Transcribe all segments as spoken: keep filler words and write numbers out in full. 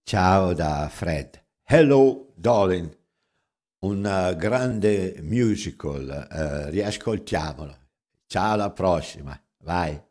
Ciao da Fred. Hello, darling. Un uh, grande musical, uh, riascoltiamolo. Ciao, alla prossima. Vai.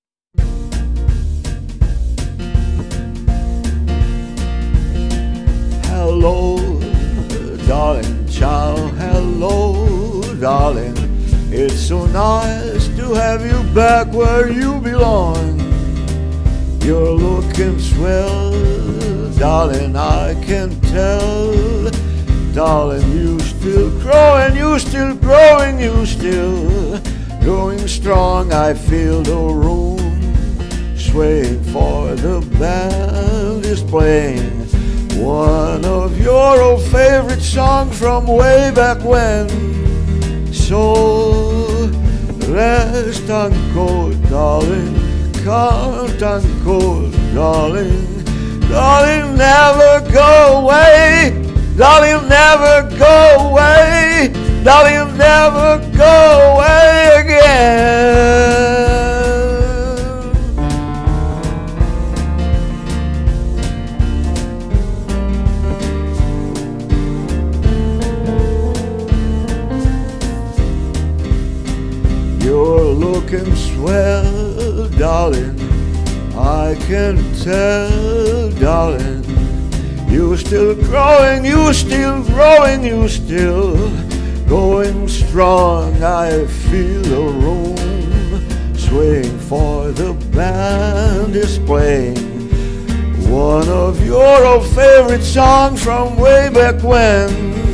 Hello, darling. Ciao, hello, darling. It's so nice to have you back where you belong. You're looking swell, darling, I can tell. Darling, you still growing, you still growing, you still growing strong. I feel the room swaying for the band is playing one of your old favorite songs from way back when. So rest ancora, darling, can't ancora, darling. Darling, never go away. Darling, never go away. Darling, never go away again. You're looking swell, darling, I can tell, darling. You still growing, you still growing, you still going strong. I feel the room swaying for the band is playing one of your old favorite songs from way back when.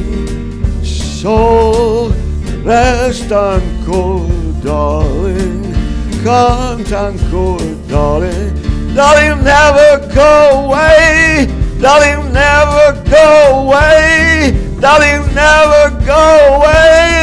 So rest ancora, darling, can't ancora, darling. Darling, never go away. Darling, never go away. Darling, never go away